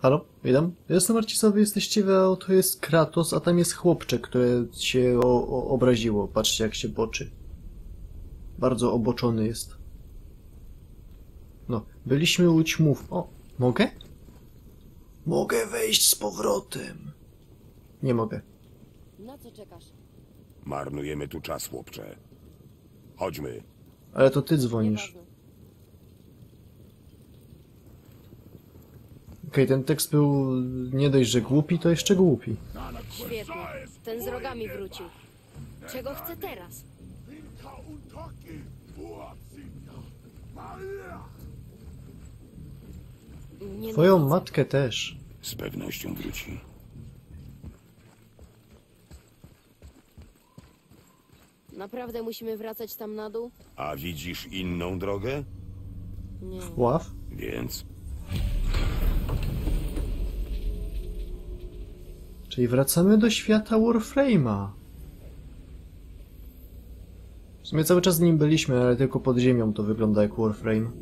Halo, witam. Jestem Marcisowy, jesteście w to jest Kratos, a tam jest chłopcze, które się obraziło. Patrzcie, jak się boczy. Bardzo oboczony jest. No, byliśmy u ćmów. O, mogę? Mogę wejść z powrotem. Nie mogę. Na co czekasz? Marnujemy tu czas, chłopcze. Chodźmy. Ale to ty dzwonisz. Nieważne. Okej, ten tekst był nie dość, że głupi, to jeszcze głupi. Świetnie. Ten z rogami wrócił. Czego chce teraz? Nie Twoją no, matkę też. Z pewnością wróci. naprawdę musimy wracać tam na dół? A widzisz inną drogę? Nie. Ław? Więc Czyli wracamy do świata Warframe'a. W sumie cały czas z nim byliśmy, ale tylko pod ziemią to wygląda jak Warframe.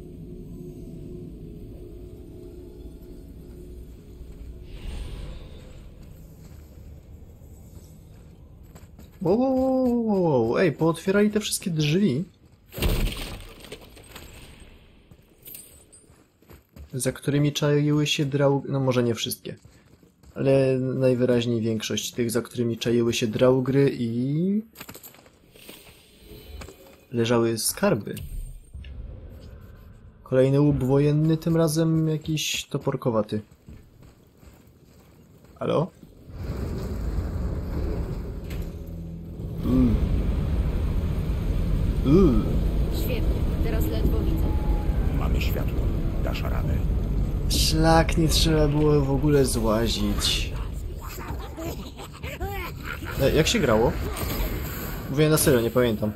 Wow. Ej, pootwierali te wszystkie drzwi. Za którymi czaiły się draugry... No może nie wszystkie. Ale najwyraźniej większość tych, za którymi czaiły się draugry i... leżały skarby. Kolejny łup wojenny, tym razem jakiś toporkowaty. Halo? Świetnie. Teraz ledwo widzę. mamy światło. Dasz radę. Szlak, nie trzeba było w ogóle złazić. Jak się grało? Mówię na serio, nie pamiętam.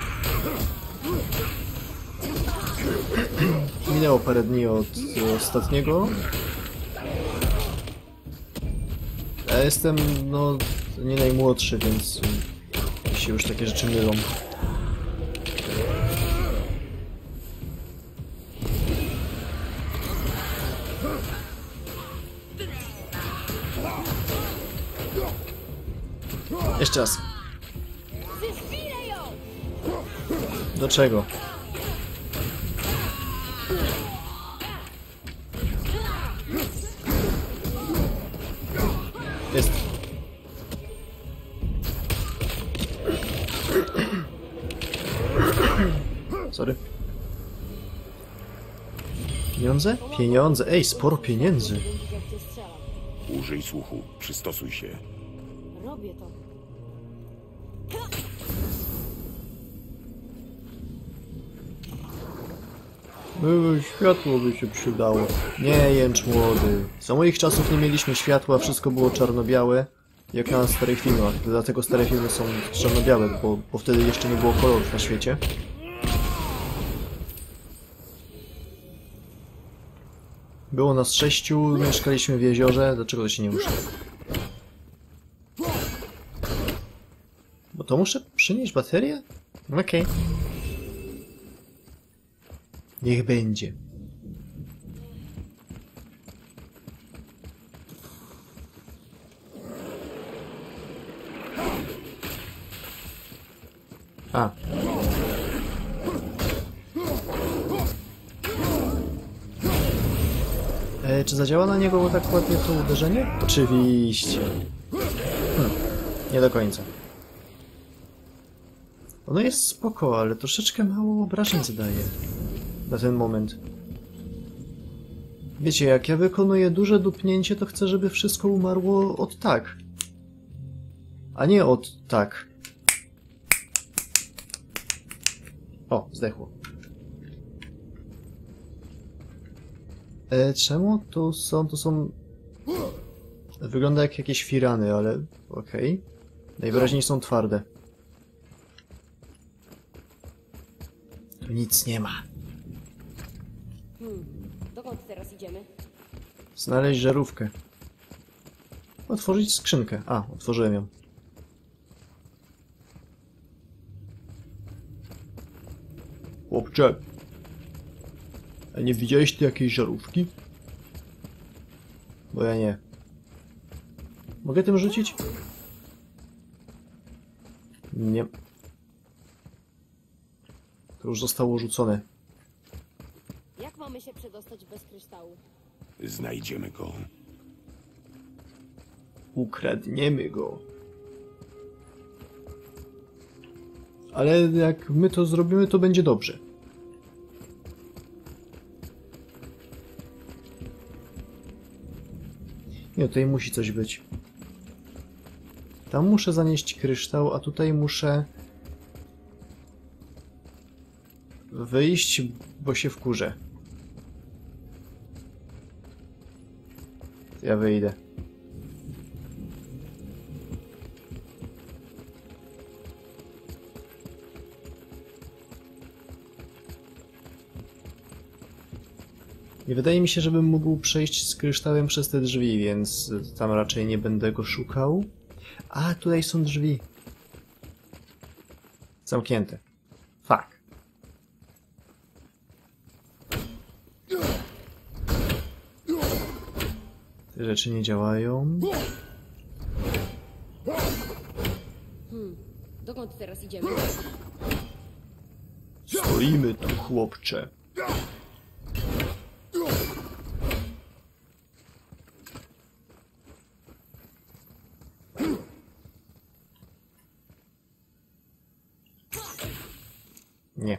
Minęło parę dni od ostatniego. Ja jestem, no, nie najmłodszy, więc się już takie rzeczy mylą. Jeszcze raz. Do czego? Jest. Sorry. Pieniądze? Pieniądze. Ej, sporo pieniędzy. Widzieć, jak cię strzelam. Użyj słuchu. Przystosuj się. Robię to. Światło by się przydało. Nie, jęcz młody. Za moich czasów nie mieliśmy światła, wszystko było czarno-białe. Jak na starych filmach. Dlatego stare filmy są czarno-białe, bo wtedy jeszcze nie było kolorów na świecie. Było nas 6, mieszkaliśmy w jeziorze. Dlaczego to się nie muszę? Bo to muszę przynieść baterię? Okej. Niech będzie. A. Czy zadziała na niego tak ładnie to uderzenie? Oczywiście. Nie do końca. Ono jest spoko, ale troszeczkę mało obrażeń zadaje. Na ten moment. Wiecie, jak ja wykonuję duże dupnięcie, to chcę, żeby wszystko umarło od tak. A nie od tak. O, zdechło. Czemu tu są... To są... Wygląda jak jakieś firany, ale... Okej. Najwyraźniej są twarde. Tu nic nie ma. Dokąd teraz idziemy? Znaleźć żarówkę. Otworzyć skrzynkę. A, otworzyłem ją. Chłopcze, a nie widziałeś ty jakiejś żarówki? Bo ja nie. Mogę tym rzucić? Nie. To już zostało rzucone. Jak mamy się przedostać bez kryształu? Znajdziemy go. Ukradniemy go. Ale jak my to zrobimy, to będzie dobrze. Nie, tutaj musi coś być. Tam muszę zanieść kryształ, a tutaj muszę wyjść, bo się wkurzę. Ja wyjdę. Nie wydaje mi się, żebym mógł przejść z kryształem przez te drzwi, więc tam raczej nie będę go szukał. A, tutaj są drzwi. Zamknięte. Fuck. Te rzeczy nie działają. Dokąd teraz idziemy? Stoimy tu, chłopcze. Nie.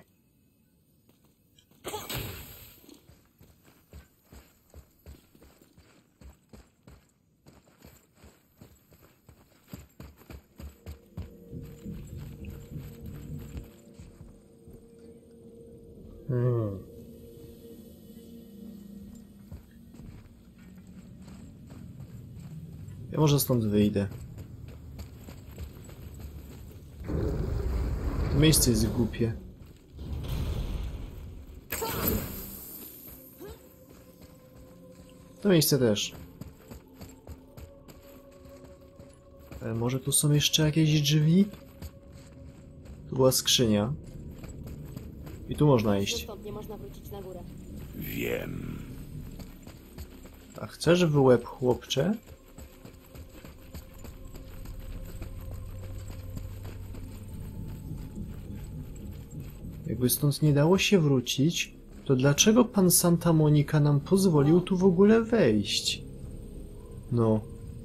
Ja może stąd wyjdę. To miejsce jest głupie. To miejsce też. Ale może tu są jeszcze jakieś drzwi? Tu była skrzynia. I tu można iść. Stąd nie można wrócić na górę. Wiem. A chcesz w łeb, chłopcze? Jakby stąd nie dało się wrócić, to dlaczego pan Santa Monica nam pozwolił tu w ogóle wejść? No.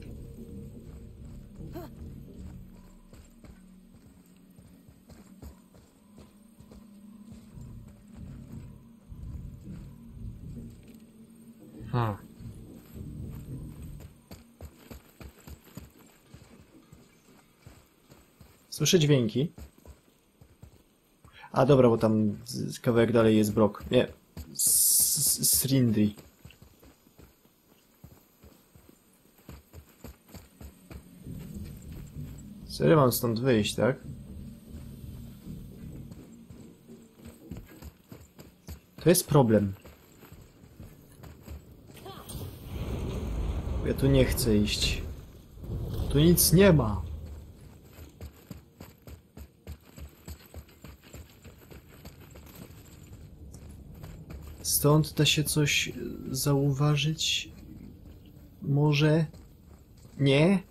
Słyszę dźwięki. A dobra, bo tam kawałek dalej jest Brok. Nie. Srindri. Serio mam stąd wyjść, tak? To jest problem. Ja tu nie chcę iść. Tu nic nie ma. Stąd da się coś zauważyć? Może? Nie?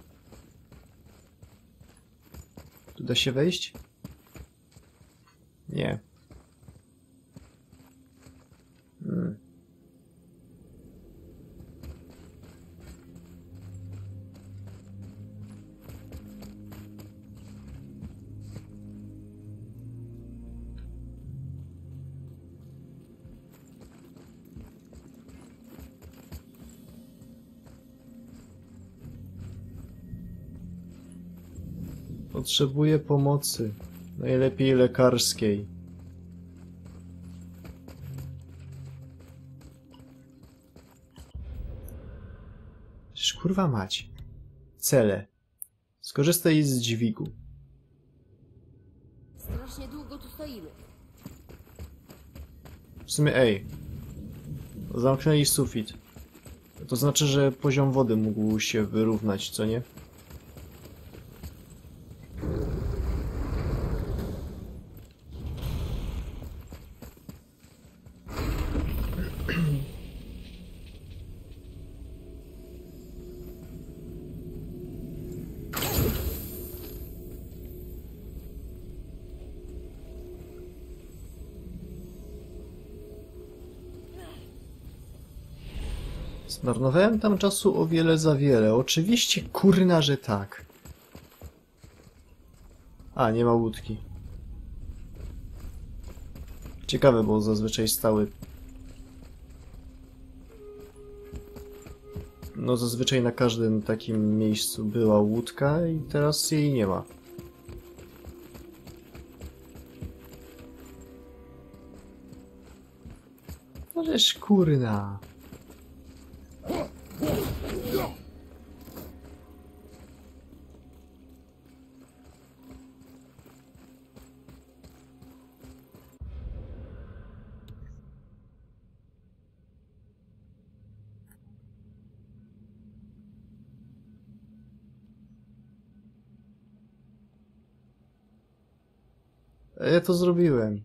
Tu da się wejść? Nie. Potrzebuję pomocy. Najlepiej lekarskiej. Przecież kurwa mać. Cele. Skorzystaj z dźwigu. Strasznie długo tu stoimy. W sumie ej. Zamknęli sufit. To znaczy, że poziom wody mógł się wyrównać, co nie? Zmarnowałem tam czasu o wiele za wiele. Oczywiście, kurna, że tak. A, nie ma łódki. Ciekawe, bo zazwyczaj stały. No zazwyczaj na każdym takim miejscu była łódka i teraz jej nie ma. Ależ kurna. Ja to zrobiłem.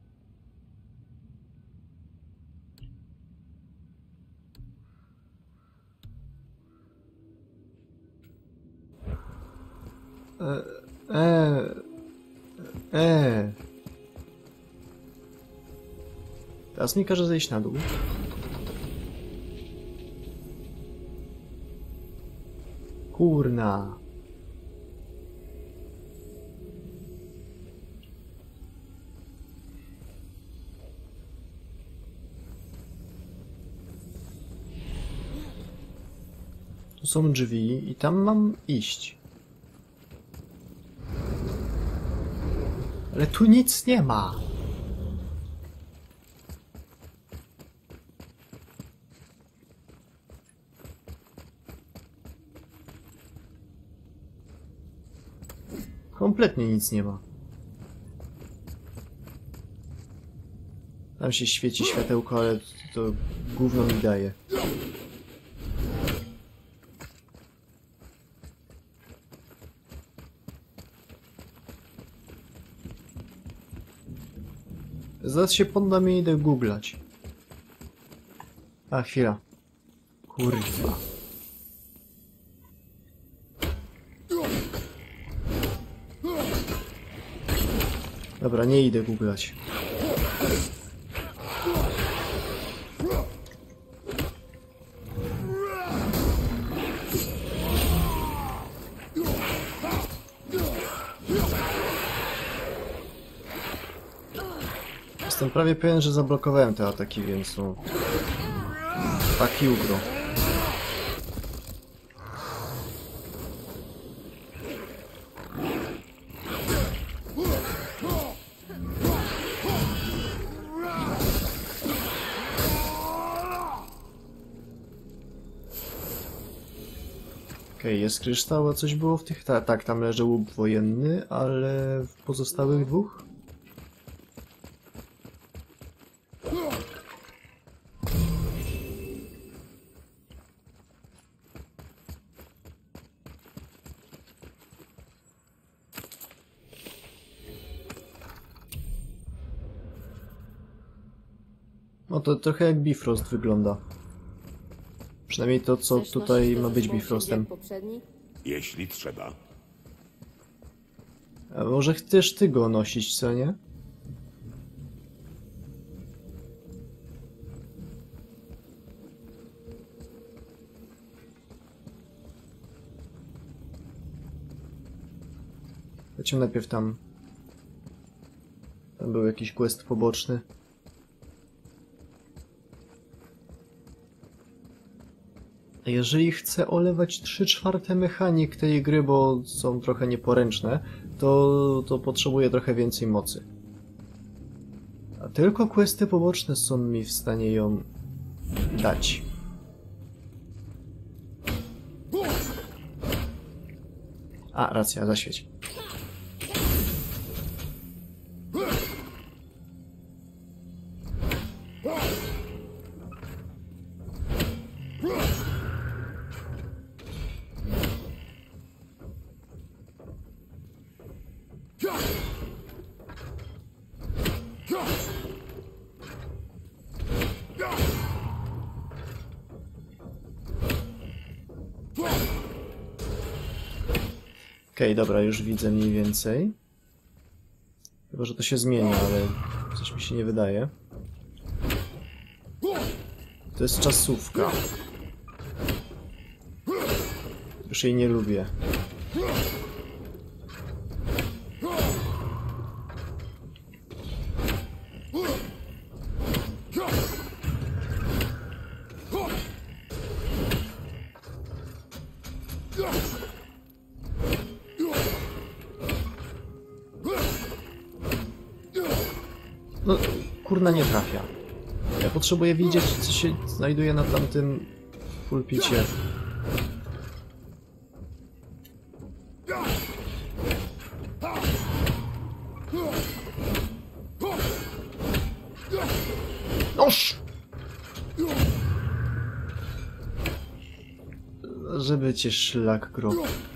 Teraz mi każe zejść na dół. Kurna. Tu są drzwi i tam mam iść. Ale tu nic nie ma. Kompletnie nic nie ma. Tam się świeci światełko, ale to gówno mi daje. Zaraz się poddam i idę googlać. A, chwila. Kurwa. Dobra, nie idę googlać. Jestem prawie pewien, że zablokowałem te ataki, więc no... Taki ugro. Okej, jest kryształ, a coś było w tych... Tak, tam leży łup wojenny, ale w pozostałych dwóch? No to trochę jak Bifrost wygląda. Przynajmniej to, co Chcesz tutaj nosić to ma ze być sobą Bifrostem. jak poprzedni? Jeśli trzeba. A może chcesz ty go nosić, co nie? Chodźmy najpierw tam. Tam był jakiś quest poboczny. A jeżeli chcę olewać 3/4 mechanik tej gry, bo są trochę nieporęczne, to potrzebuję trochę więcej mocy. A tylko questy poboczne są mi w stanie ją dać. A, racja, zaświeć. Okej, dobra, już widzę mniej więcej. Chyba, że to się zmienia, ale coś mi się nie wydaje. To jest czasówka. Już jej nie lubię. No, kurna nie trafia. Ja potrzebuję widzieć, co się znajduje na tamtym pulpicie. Noż! Żeby cię szlak grób.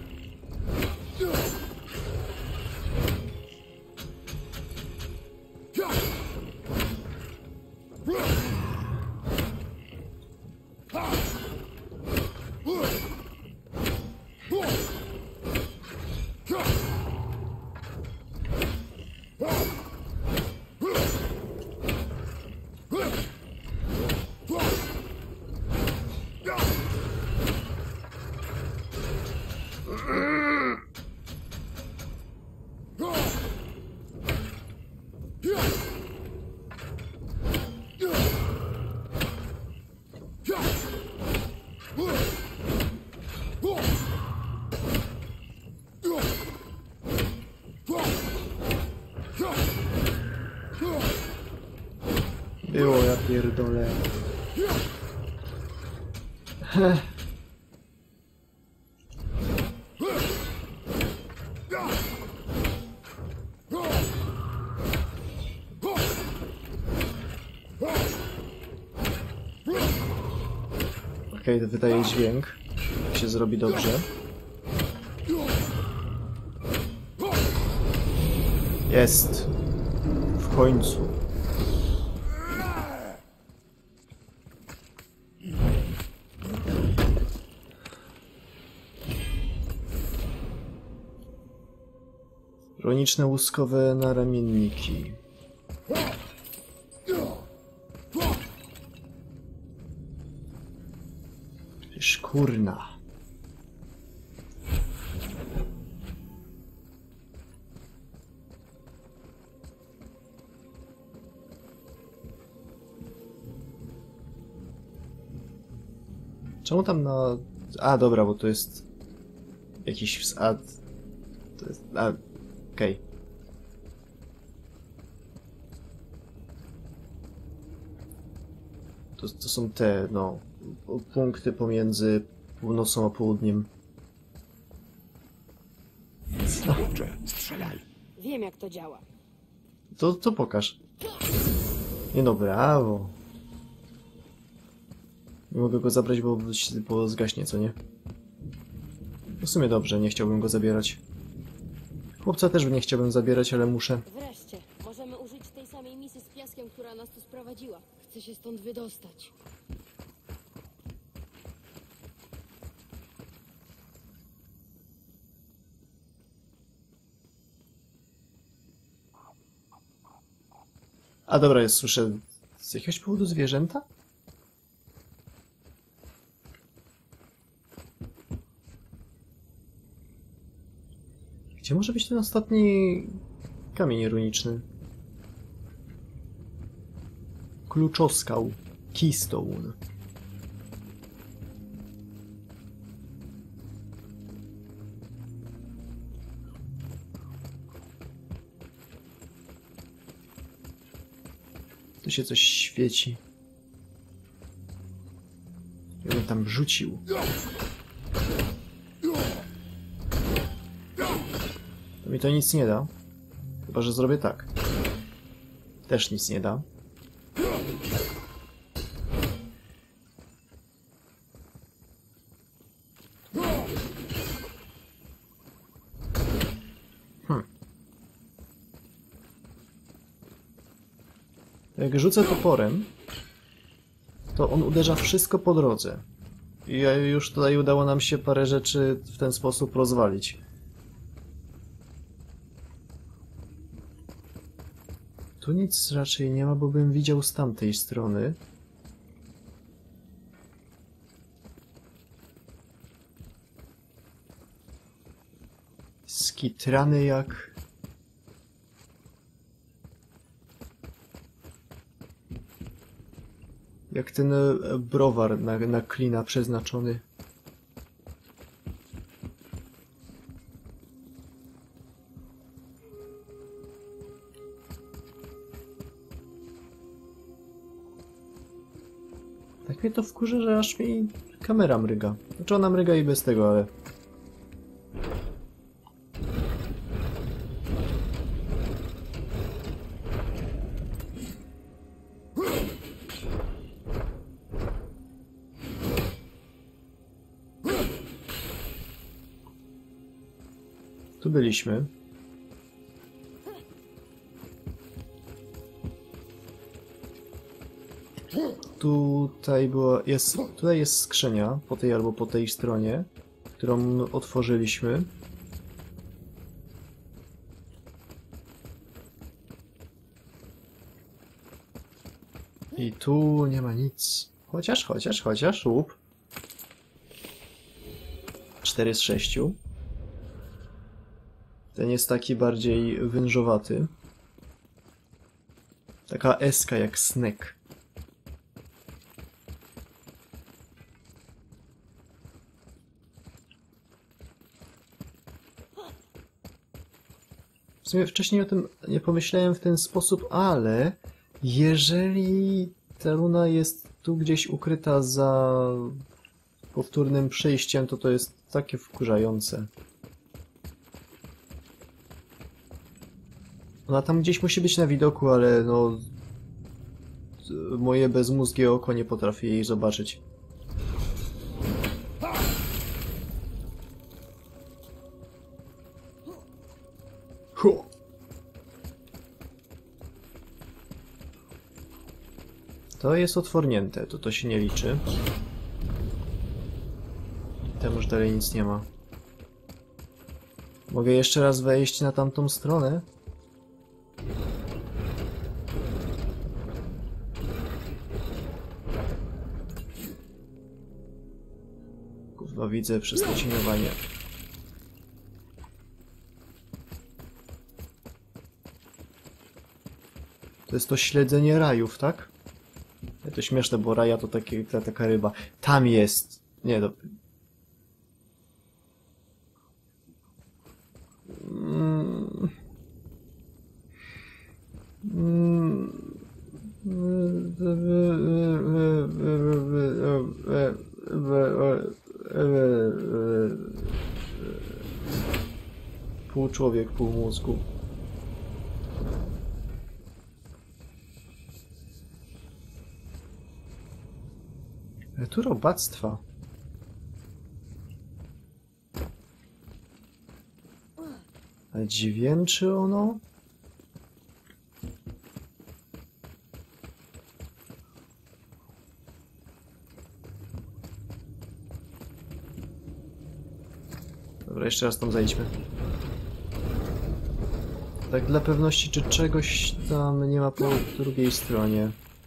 Było, ja pierdolę. Okej, to wydaje dźwięk. Się zrobi dobrze. Jest. W końcu. Chroniczne łuskowe naramienniki. Szkurna. Czemu tam na... A, dobra, bo to jest... jakiś wsad... To jest... A, okej. To są te, no... punkty pomiędzy północą a południem. Dobrze, strzelaj. Wiem, jak to działa. To pokaż. Nie no, brawo. Nie mogę go zabrać, bo zgaśnie, co nie? W sumie dobrze, nie chciałbym go zabierać. Chłopca też nie chciałbym zabierać, ale muszę. Wreszcie, możemy użyć tej samej misy z piaskiem, która nas tu sprowadziła. Chcę się stąd wydostać. A dobra, słyszę z jakiegoś powodu zwierzęta? Gdzie może być ten ostatni kamień runiczny? Kluczoskał. Keystone. Tu się coś świeci. Ja bym tam rzucił. To mi to nic nie da. Chyba że zrobię tak. Też nic nie da. Jak rzucę toporem, to on uderza wszystko po drodze. I już tutaj udało nam się parę rzeczy w ten sposób rozwalić. Tu nic raczej nie ma, bo bym widział z tamtej strony. skitrany jak... Jak ten browar na klina przeznaczony. Tak mnie to wkurza, że aż mi kamera mryga. Znaczy ona mryga i bez tego, ale... Tu byliśmy. Tutaj jest skrzynia, po tej albo po tej stronie, którą otworzyliśmy. I tu nie ma nic. Chociaż, łup. 4 z 6. Ten jest taki bardziej wężowaty. Taka eska jak snack. W sumie wcześniej o tym nie pomyślałem w ten sposób, ale jeżeli ta runa jest tu gdzieś ukryta za powtórnym przejściem, to jest takie wkurzające. Ona tam gdzieś musi być na widoku, ale no... moje bezmózgie oko nie potrafi jej zobaczyć. Hu! To jest otwornięte, to się nie liczy. Tam już dalej nic nie ma. Mogę jeszcze raz wejść na tamtą stronę? Kurwa, widzę przez to cieniowanie. To jest to śledzenie rajów, tak? To śmieszne, bo raja to taka ryba. Tam jest! Nie, to... Pół człowiek, pół mózgu. Tu robactwa. Ale dźwięczy ono? Dobra, jeszcze raz tam zejdźmy. Tak dla pewności, czy czegoś tam nie ma po drugiej stronie.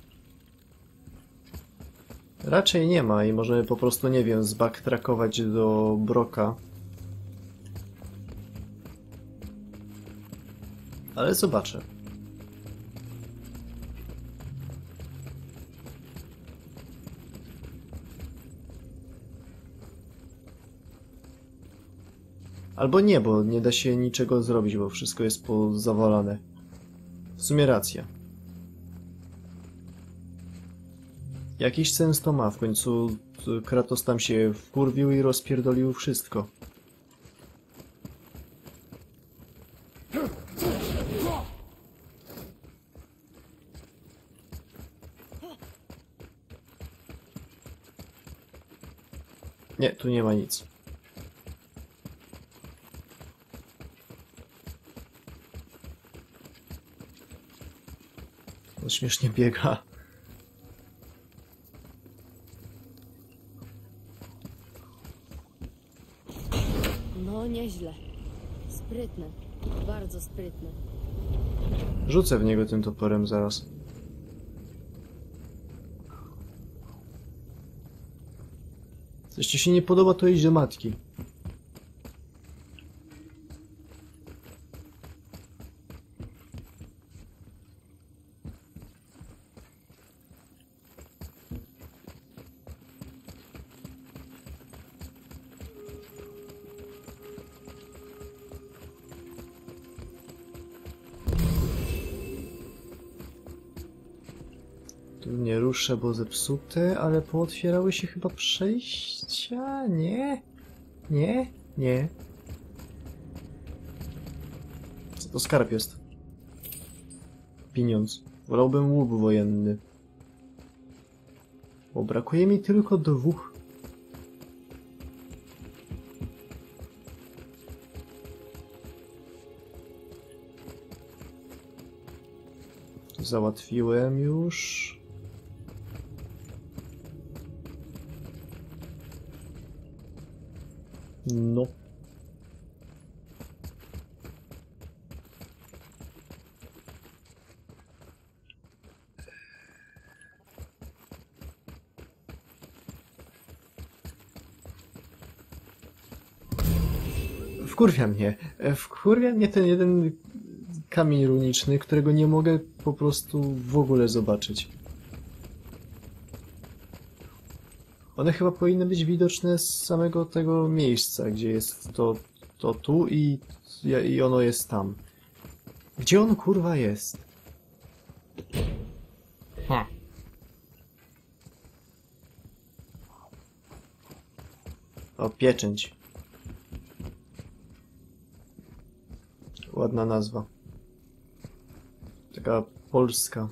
Raczej nie ma i możemy po prostu, nie wiem, zbacktrackować do Broka. Ale zobaczę. Albo nie, bo nie da się niczego zrobić, bo wszystko jest pozawalane. W sumie racja. Jakiś sens to ma, w końcu Kratos tam się wkurwił i rozpierdolił wszystko. Nie, tu nie ma nic. To śmiesznie biega. No, nieźle. Sprytne. Bardzo sprytne. Rzucę w niego tym toporem zaraz. Coś ci się nie podoba, to idź do matki. Nie ruszę, bo zepsute, ale pootwierały się chyba przejścia? Nie? Nie? Nie. Co to skarb jest? Pieniądz. Wolałbym łup wojenny. Bo brakuje mi tylko 2. Załatwiłem już. No. Wkurwia mnie ten jeden kamień runiczny, którego nie mogę po prostu w ogóle zobaczyć. One chyba powinny być widoczne z samego tego miejsca, gdzie jest to tu i ono jest tam. Gdzie on kurwa jest? O, pieczęć. Ładna nazwa. Taka polska.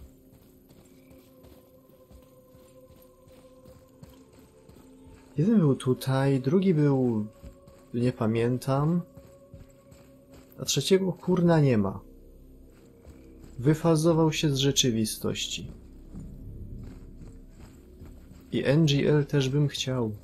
Jeden był tutaj, drugi był... nie pamiętam. A trzeciego kurna nie ma. Wyfazował się z rzeczywistości. I NGL też bym chciał.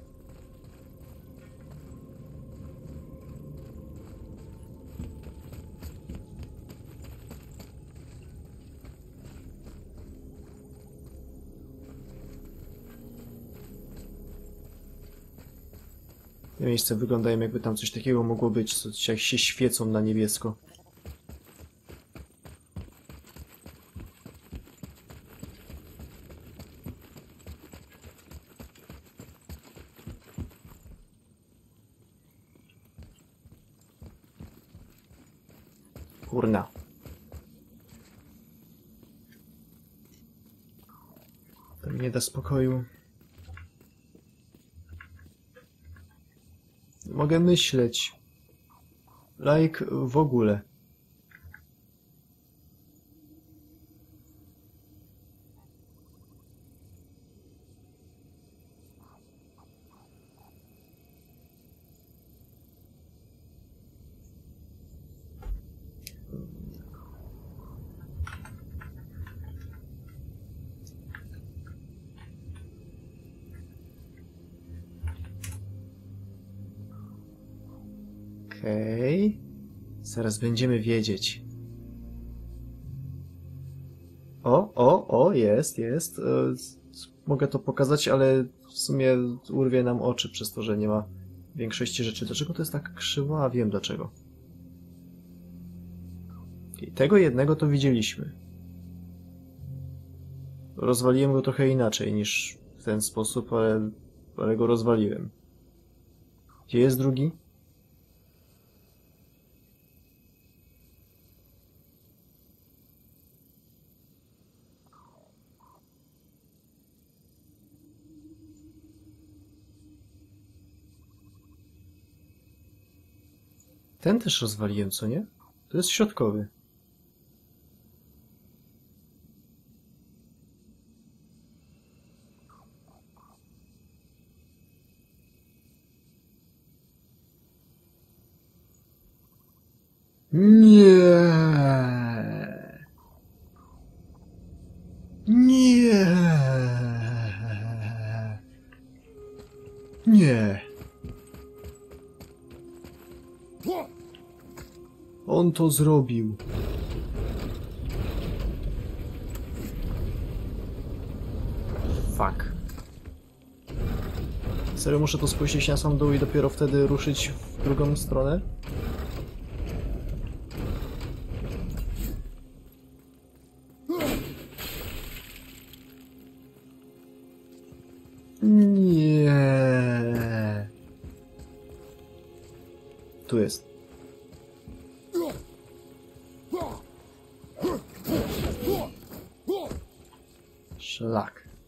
Te miejsca wyglądają, jakby tam coś takiego mogło być, coś jak się świecą na niebiesko. Kurna. To mi nie da spokoju. Mogę myśleć. Like w ogóle. Okej. Zaraz będziemy wiedzieć. Jest. Mogę to pokazać, ale w sumie urwie nam oczy przez to, że nie ma większości rzeczy. Dlaczego to jest tak krzywo? A wiem dlaczego. I tego jednego to widzieliśmy. Rozwaliłem go trochę inaczej niż w ten sposób, ale go rozwaliłem. Gdzie jest drugi? Ten też rozwaliłem, co nie? To jest środkowy. Nie. Nie. Nie. On to zrobił. Fuck. Serio muszę to spuścić na sam dół i dopiero wtedy ruszyć w drugą stronę? Nie. Tu jest. Szlak.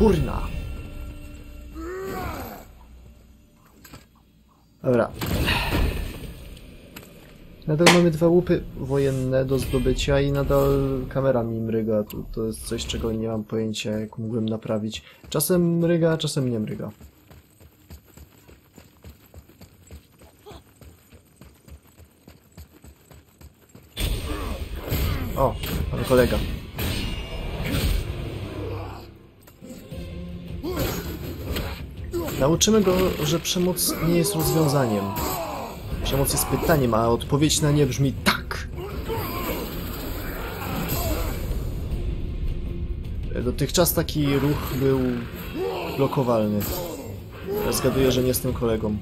Kurna! Dobra. Nadal mamy 2 łupy wojenne do zdobycia i nadal kamera mi mryga. To jest coś, czego nie mam pojęcia, jak mógłbym naprawić. Czasem mryga, czasem nie mryga. O, pan kolega. Nauczymy go, że przemoc nie jest rozwiązaniem. Przemoc jest pytaniem, a odpowiedź na nie brzmi tak! Dotychczas taki ruch był blokowalny. Ja zgaduję, że nie z tym kolegą.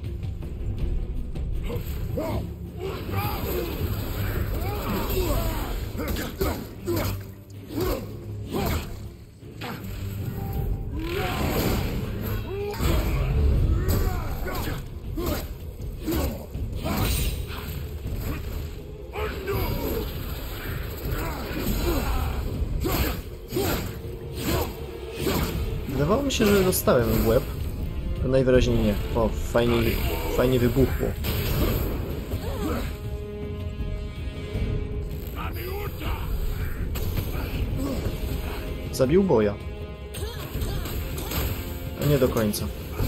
Wydawało mi się, że dostałem w łeb. To najwyraźniej nie. O, fajnie wybuchło. Zabił boja. A nie do końca.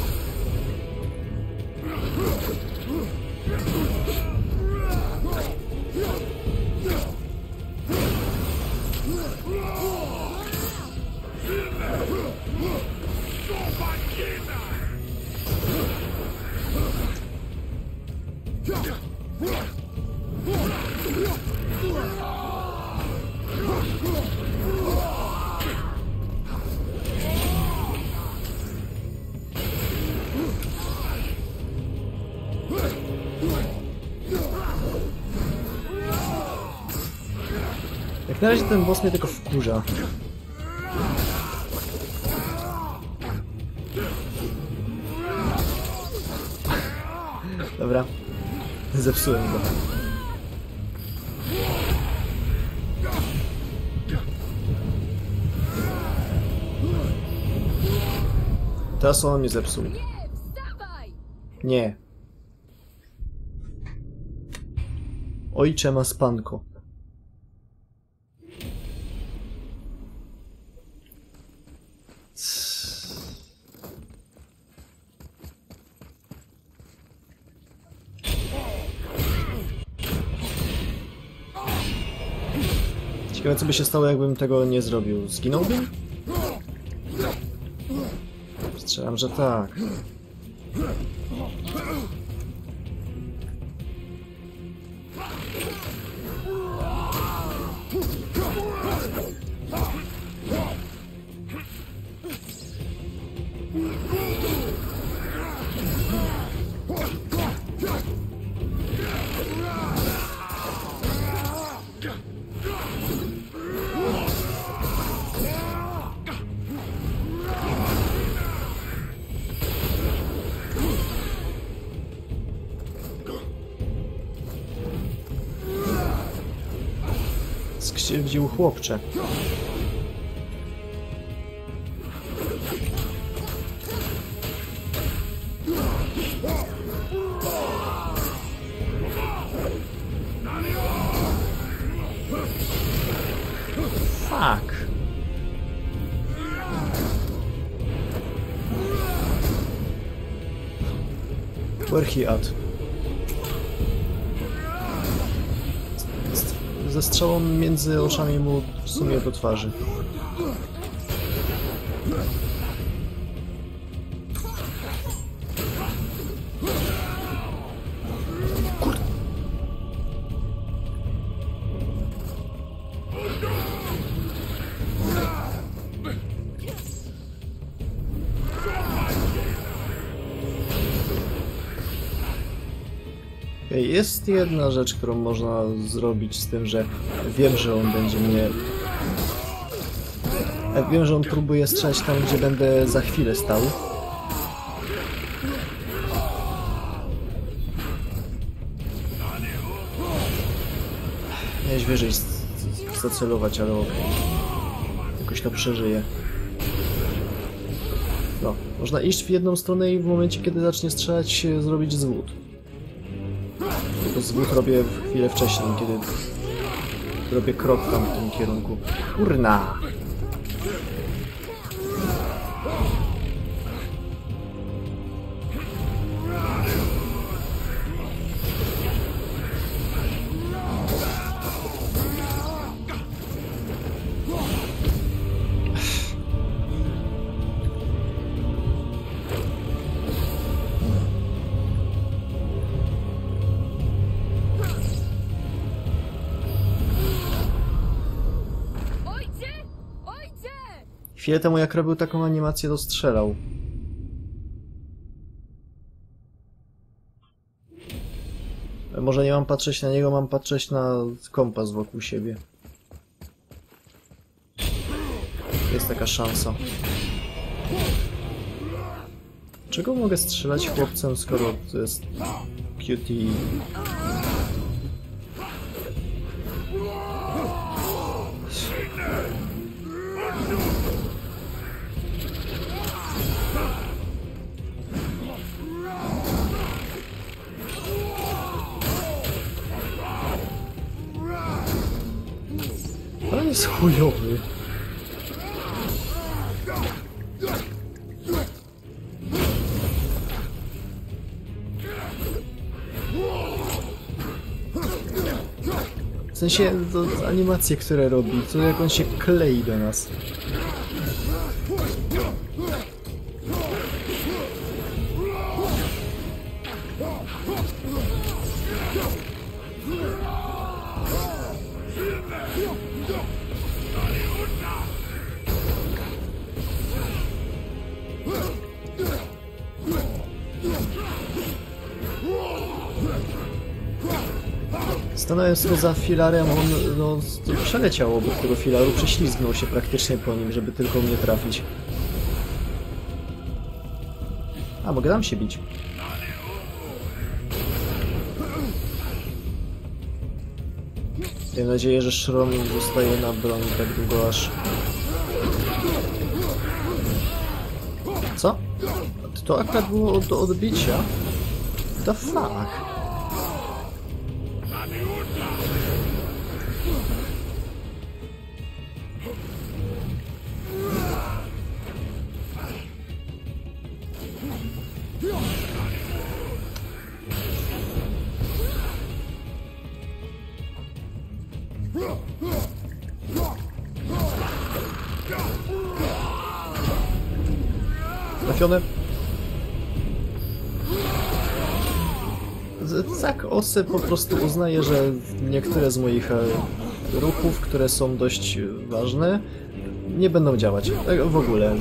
Jak na razie ten boss mnie tylko wkurza. Dobra. Zepsułem go. Teraz on mnie zepsuł. Nie. Ojcze ma spanko. Ciekawe, co by się stało, jakbym tego nie zrobił. Zginąłbym? Strzelam, że tak. Skrzywdził chłopcze. Fuck. Where he at? Ze strzałą między oczami mu w sumie do twarzy. Kurde. Jest jedna rzecz, którą można zrobić z tym, że wiem, że on będzie mnie... Wiem, że on próbuje strzelać tam, gdzie będę za chwilę stał. Miałeś wyżej zacelować, ale okej. Jakoś to przeżyję. No, można iść w jedną stronę i w momencie, kiedy zacznie strzelać, zrobić zwód. Tylko zwód robię chwilę wcześniej, kiedy robię krok w tamtym kierunku. Kurna! Chwilę temu jak robił taką animację, to strzelał. Może nie mam patrzeć na niego, mam patrzeć na kompas wokół siebie. Jest taka szansa. Czego mogę strzelać chłopcem, skoro to jest cutie? On jest chujowy. W sensie, to animacje, które robi, to jak on się klei do nas. Stanąłem sobie za filarem, on no, przeleciał obok tego filaru, prześlizgnął się praktycznie po nim, żeby tylko mnie trafić. A, mogę tam się bić. Mam nadzieję, że szron zostaje na broni tak długo aż... Co? To akurat było do odbicia? The fuck? Trafione. Tak, Ose po prostu uznaje, że niektóre z moich ruchów, które są dość ważne, nie będą działać. Tak w ogóle.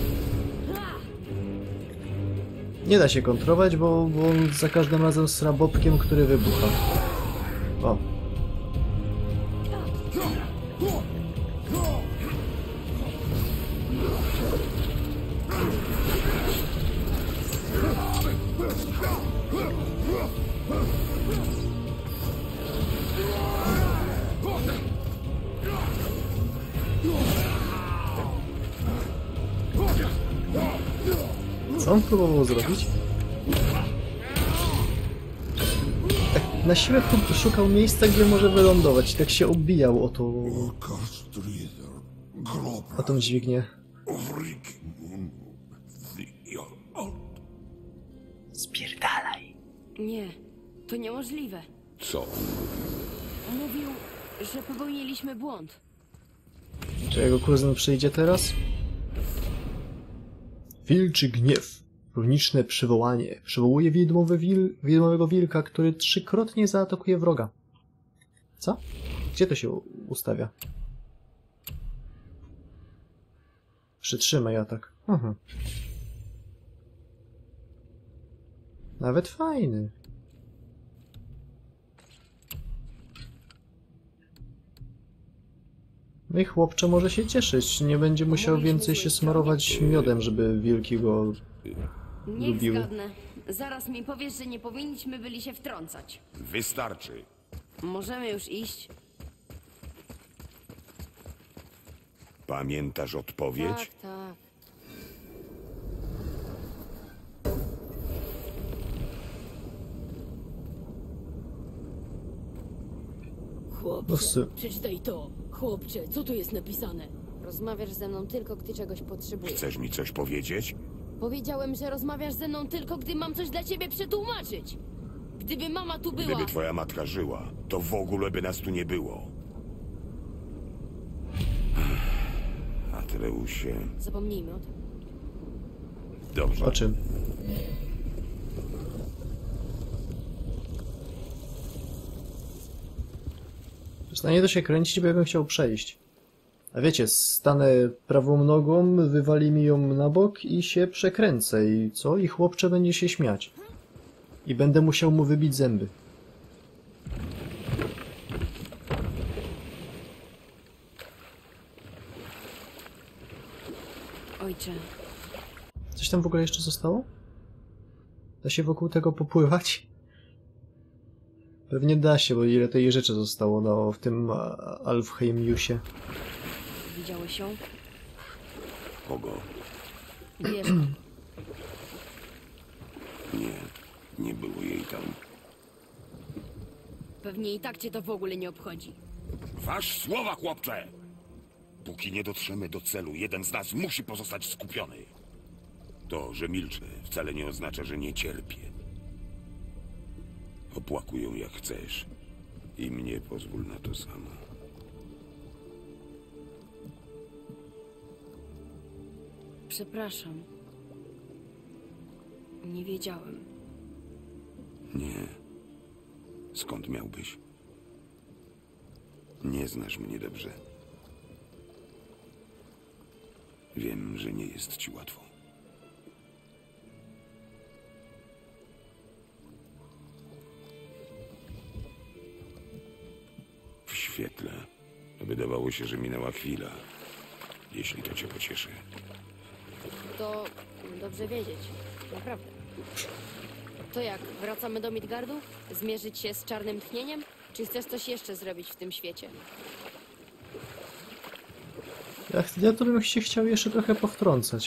Nie da się kontrolować, bo za każdym razem sra bobkiem, który wybucha. O. Co on próbował zrobić? Tak na siłę szukał miejsca, gdzie może wylądować. Tak się obijał o tą dźwignię. Spierdalaj. Nie, to niemożliwe. Co? Mówił, że popełniliśmy błąd. Czy jego kuzyn przyjdzie teraz? Wilczy gniew. Runiczne przywołanie. Przywołuje widmowego wilka, który 3-krotnie zaatakuje wroga. Co? Gdzie to się ustawia? Przytrzymaj atak. Mhm. Nawet fajny. No i chłopcze może się cieszyć. Nie będzie musiał więcej się smarować miodem, żeby wilki go Niech lubiły. zgadnę. Zaraz mi powiesz, że nie powinniśmy byli się wtrącać. Wystarczy. Możemy już iść? Pamiętasz odpowiedź? Tak, tak. Chłopcze, su- przeczytaj to. Chłopcze, co tu jest napisane? Rozmawiasz ze mną tylko, gdy czegoś potrzebujesz. Chcesz mi coś powiedzieć? Powiedziałem, że rozmawiasz ze mną tylko, gdy mam coś dla ciebie przetłumaczyć. Gdyby mama tu była... Gdyby twoja matka żyła, to w ogóle by nas tu nie było. Atreusie... Zapomnijmy o tym. Dobrze. O czym? Przestanie to się kręcić, bo ja bym chciał przejść. A wiecie, stanę prawą nogą, wywali mi ją na bok i się przekręcę. I co? I chłopcze będzie się śmiać. I będę musiał mu wybić zęby. Ojcze, Coś tam w ogóle jeszcze zostało? Da się wokół tego popływać? Pewnie da się, bo ile tej rzeczy zostało no, w tym Alfheimiusie. widziałeś ją? Kogo? Wiesz, Nie. Nie było jej tam. pewnie i tak cię to w ogóle nie obchodzi. Wasz słowa, chłopcze! Póki nie dotrzemy do celu, jeden z nas musi pozostać skupiony. To, że milczę, wcale nie oznacza, że nie cierpię. Opłakuj ją jak chcesz. I mnie pozwól na to samo. Przepraszam. Nie wiedziałem. Nie. Skąd miałbyś? Nie znasz mnie dobrze. Wiem, że nie jest ci łatwo. W świetle wydawało się, że minęła chwila. Jeśli to cię pocieszy. To dobrze wiedzieć. Naprawdę. To jak, wracamy do Midgardu? Zmierzyć się z czarnym tchnieniem? Czy chcesz coś jeszcze zrobić w tym świecie? Ja to bym się chciał jeszcze trochę powtrącać.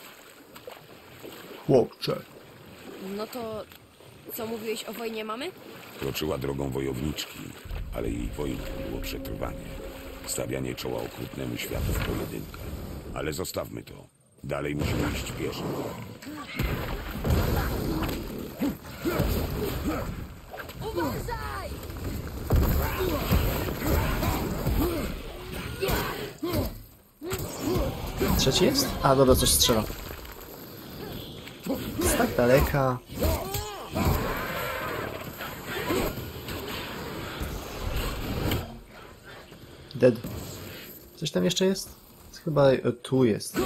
Chłopcze. No to... Co mówiłeś o wojnie mamy? Kroczyła drogą wojowniczki, ale jej wojną było przetrwanie. Stawianie czoła okrutnemu światu w pojedynkę. Ale zostawmy to. Dalej musimy iść pieszo. Uważaj! Trzeci jest? A, dobra, coś strzela. Z tak daleka. Dead. Coś tam jeszcze jest? Chyba tu jest.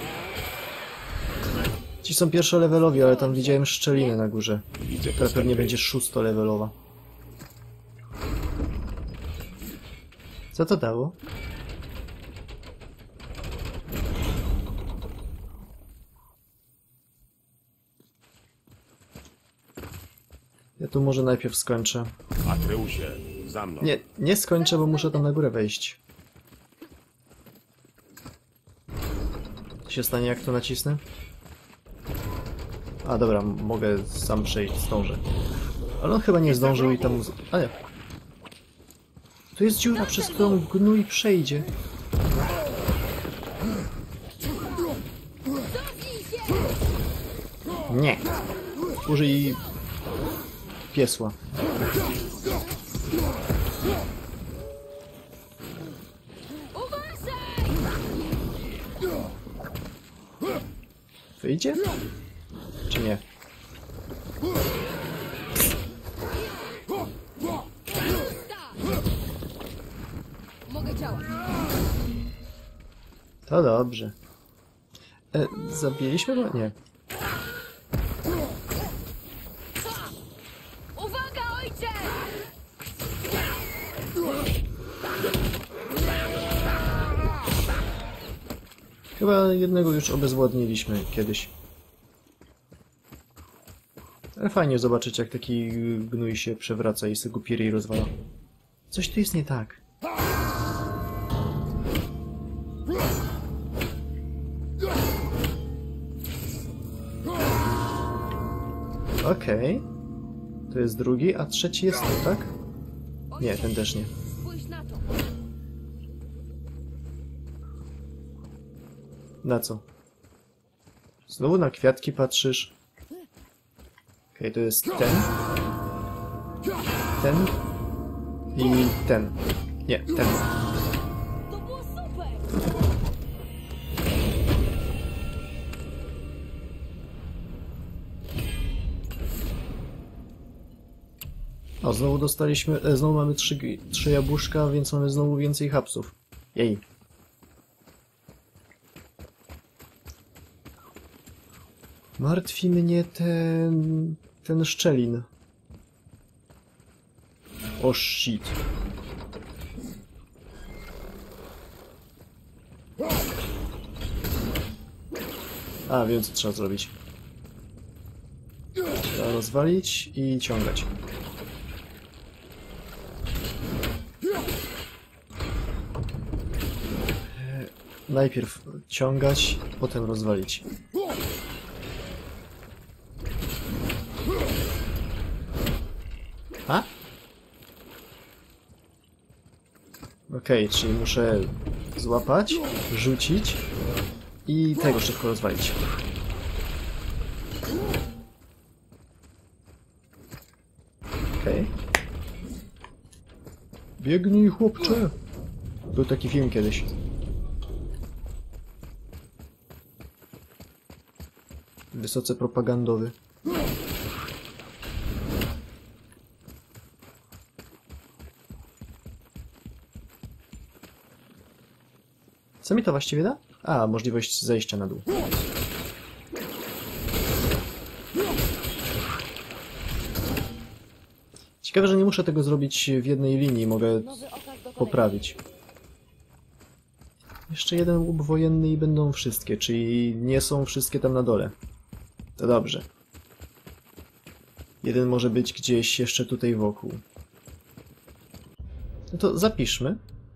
Ci są pierwszolevelowi, ale tam widziałem szczelinę na górze. Widzę Która pewnie postępy. będzie szóstolevelowa. Co to dało? Ja tu może najpierw skończę. Atreusie, za mną. Nie skończę, bo muszę tam na górę wejść. Co się stanie, jak to nacisnę? A dobra, mogę sam przejść, zdążę. Ale on chyba nie zdążył i tam... A nie. Tu jest dziura, przez którą gnój przejdzie. Nie. Użyj... piesła. Uważaj! Wyjdzie? Czy nie? Mogę działać. To dobrze. Zabiliśmy go? Nie. Uwaga, ojcze! Chyba jednego już obezwładniliśmy kiedyś. Ale fajnie zobaczyć, jak taki gnój się przewraca i sobie głupiry rozwala. Coś tu jest nie tak. Okej. To jest drugi, a trzeci jest tu, tak? Nie, ten też nie. Spójrz na to. Na co? Znowu na kwiatki patrzysz? Okej, to jest ten. Ten. I ten. Nie, ten. To było super! O, znowu dostaliśmy, znowu mamy trzy jabłuszka, więc mamy znowu więcej hapsów. Jej. Martwi mnie ten szczelin. O shit. A, wiem co trzeba zrobić. Trzeba rozwalić i ciągać. Najpierw ciągać, potem rozwalić. A? Okej, czyli muszę złapać, rzucić i tego szybko rozwalić. Okej. Biegnij, chłopcze! Był taki film kiedyś. Wysoce propagandowy. Co mi to właściwie da? A, możliwość zejścia na dół. Ciekawe, że nie muszę tego zrobić w jednej linii, mogę poprawić. Jeszcze jeden łup wojenny i będą wszystkie, czyli nie są wszystkie tam na dole. To dobrze. Jeden może być gdzieś jeszcze tutaj wokół. No to zapiszmy.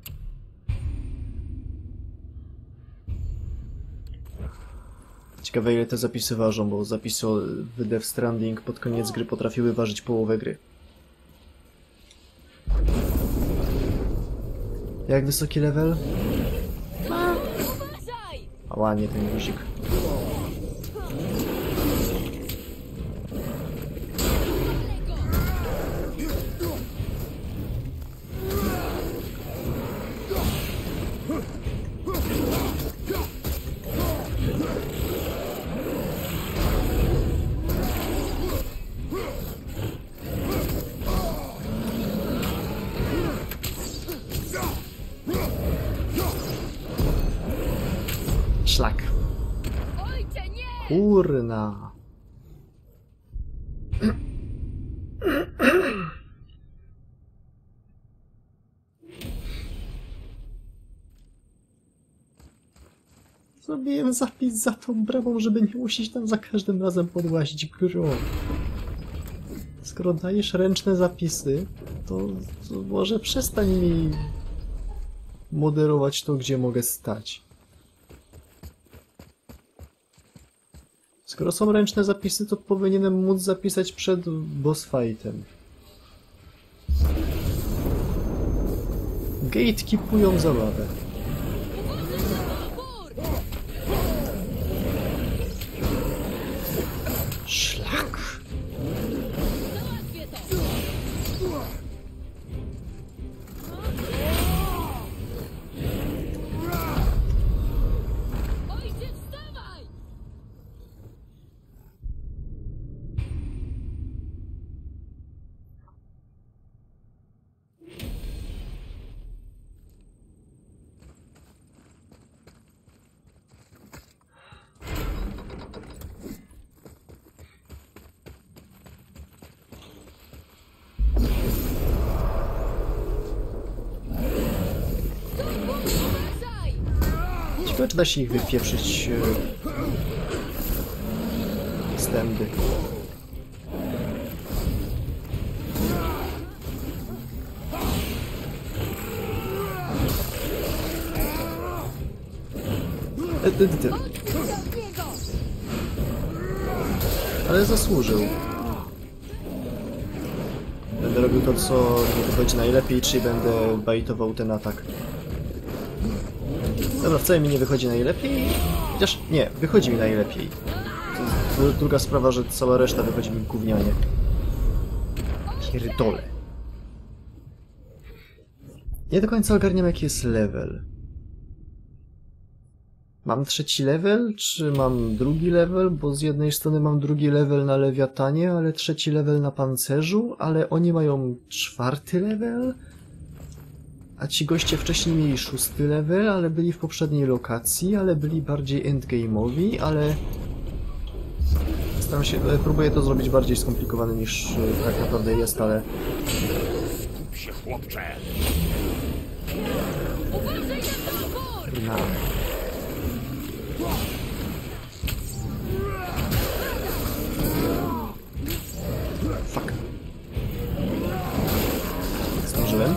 Ciekawe, ile te zapisy ważą, bo zapisy w Death Stranding pod koniec gry potrafiły ważyć połowę gry. Jak wysoki level? Ała, nie ten guzik. Szlak. Ojcze, nie! Kurna. Zrobiłem zapis za tą bramą, żeby nie musieć tam za każdym razem podłazić gro. Skoro dajesz ręczne zapisy, to może przestań mi moderować to, gdzie mogę stać. Skoro są ręczne zapisy, to powinienem móc zapisać przed boss fightem. Gatekeepują zabawę. Szlak. Załatwię to! Ojcze, wstawaj! Uważaj! Ciekawe, czy da się ich wypieprzyć z tędy. Ale zasłużył. Będę robił to, co mi wychodzi najlepiej, czyli będę baitował ten atak. Dobra, wcale mi nie wychodzi najlepiej. Chociaż nie, wychodzi mi najlepiej. To jest druga sprawa, że cała reszta wychodzi mi gównianie. Pierdole. Nie do końca ogarniam, jaki jest level. Mam 3. level, czy mam 2. level? Bo z jednej strony mam 2. level na lewiatanie, ale 3. level na pancerzu, ale oni mają 4. level? A ci goście wcześniej mieli 6. level, ale byli w poprzedniej lokacji, ale byli bardziej endgame'owi, ale... Staram się, próbuję to zrobić bardziej skomplikowane niż tak naprawdę jest, ale... Skup się, chłopcze! No. Fuck. Zdążyłem?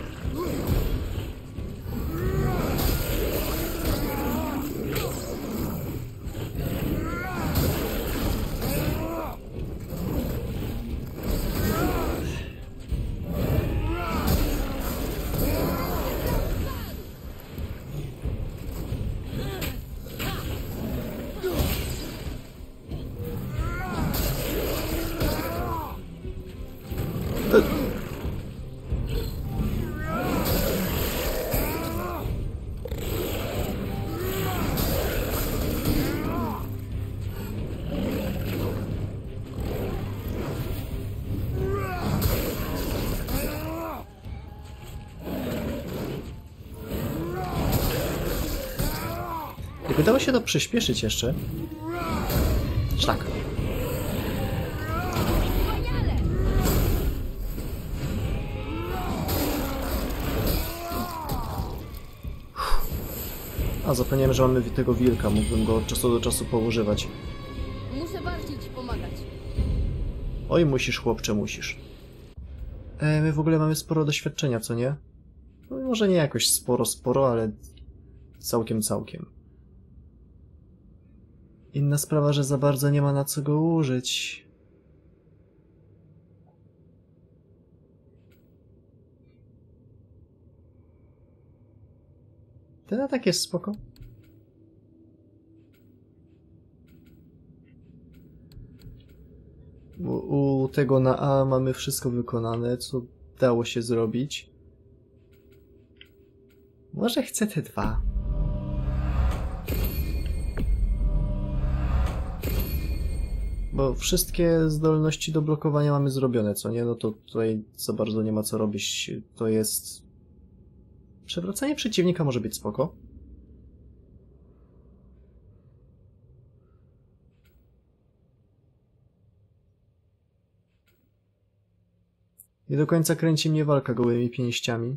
Jakby dało się to przyspieszyć jeszcze. Szlak. A, zapomniałem, że mamy tego wilka. Mógłbym go od czasu do czasu poużywać. Muszę bardziej ci pomagać. Oj, musisz, chłopcze, musisz. My w ogóle mamy sporo doświadczenia, co nie? No, może nie jakoś sporo, ale całkiem. Inna sprawa, że za bardzo nie ma na co go użyć. Ten atak jest spoko. U tego na A mamy wszystko wykonane, co dało się zrobić. Może chcę te 2. Bo wszystkie zdolności do blokowania mamy zrobione, co nie? No to tutaj za bardzo nie ma co robić. To jest... Przewracanie przeciwnika może być spoko. Nie do końca kręci mnie walka gołymi pięściami.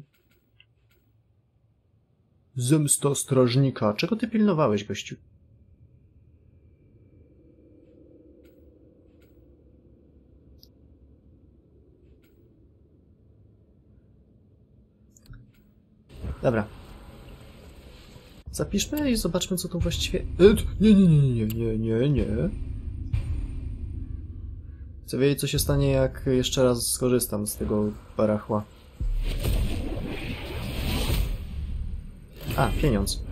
Zemsta strażnika. Czego ty pilnowałeś, gościu? Dobra. Zapiszmy i zobaczmy, co tu właściwie... Nie. Chcę wiedzieć, co się stanie, jak jeszcze raz skorzystam z tego barachła. A, pieniądz.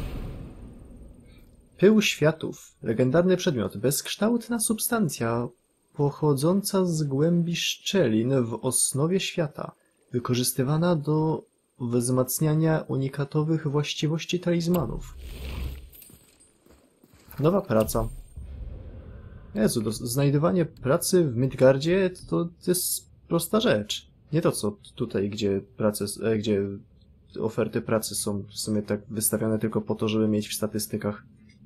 Pył światów. Legendarny przedmiot. Bezkształtna substancja pochodząca z głębi szczelin w osnowie świata. Wykorzystywana do wzmacniania unikatowych właściwości talizmanów. Nowa praca. Jezu, znajdywanie pracy w Midgardzie to jest prosta rzecz. Nie to, co tutaj, gdzie oferty pracy są w sumie tak wystawione tylko po to, żeby mieć w statystykach.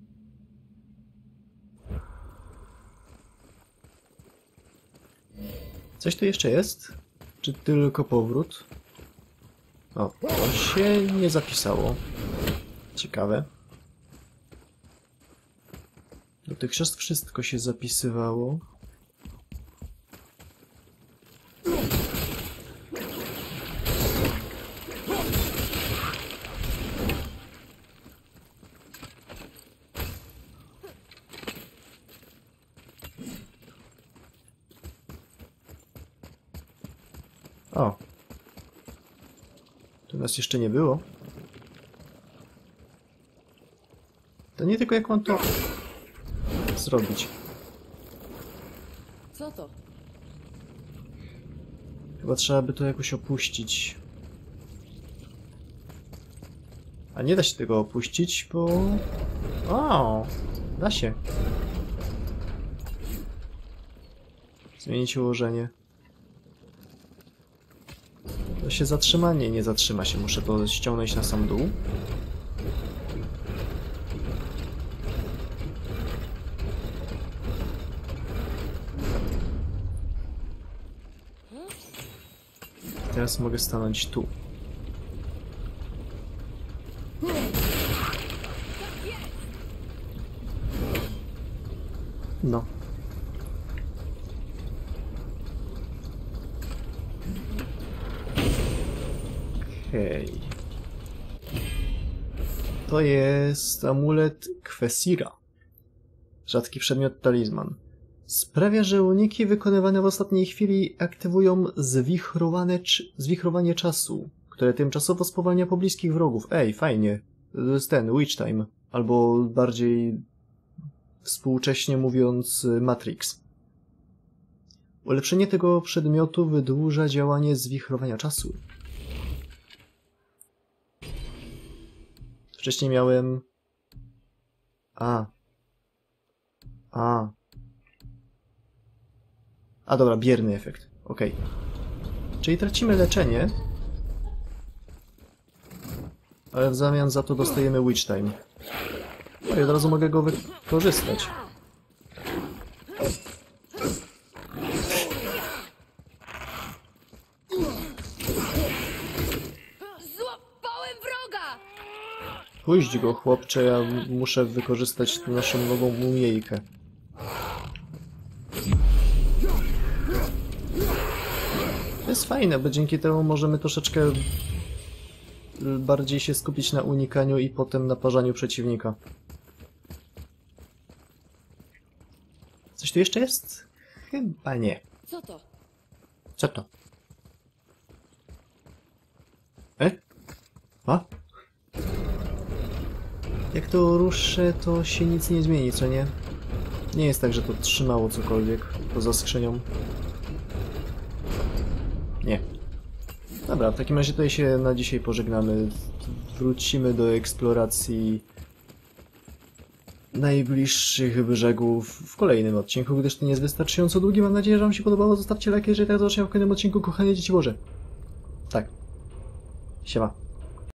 Coś tu jeszcze jest? Czy tylko powrót? O, to się nie zapisało. Ciekawe. Dotychczas wszystko się zapisywało. nas jeszcze nie było. To nie tylko jak mam to zrobić. Co to? Chyba trzeba by to jakoś opuścić. A nie da się tego opuścić, bo... O, da się. Zmienić ułożenie. To się zatrzyma? Nie, nie zatrzyma się. Muszę to ściągnąć na sam dół. Teraz mogę stanąć tu. No. Okej. To jest amulet Kwesira. Rzadki przedmiot talizman. Sprawia, że uniki wykonywane w ostatniej chwili aktywują zwichrowanie czasu, które tymczasowo spowalnia pobliskich wrogów. Ej, fajnie. To jest ten, Witch Time. Albo bardziej współcześnie mówiąc Matrix. Ulepszenie tego przedmiotu wydłuża działanie zwichrowania czasu. Wcześniej miałem... A dobra, bierny efekt. Okej. Czyli tracimy leczenie, ale w zamian za to dostajemy Witch Time. No i od razu mogę go wykorzystać. Złapałem wroga! Puść go, chłopcze, ja muszę wykorzystać naszą nową mumiejkę. To jest fajne, bo dzięki temu możemy troszeczkę bardziej się skupić na unikaniu i potem naparzaniu przeciwnika. Coś tu jeszcze jest? Chyba nie. Co to? Co to? A? Jak to ruszę, to się nic nie zmieni, co nie? Nie jest tak, że to trzymało cokolwiek poza skrzynią. Nie. Dobra, w takim razie tutaj się na dzisiaj pożegnamy. Wrócimy do eksploracji najbliższych brzegów w kolejnym odcinku, gdyż ten jest wystarczająco długi. Mam nadzieję, że wam się podobało. Zostawcie lajka, jeżeli tak, zobaczymy w kolejnym odcinku. Kochanie dzieci Boże. Tak. Siema.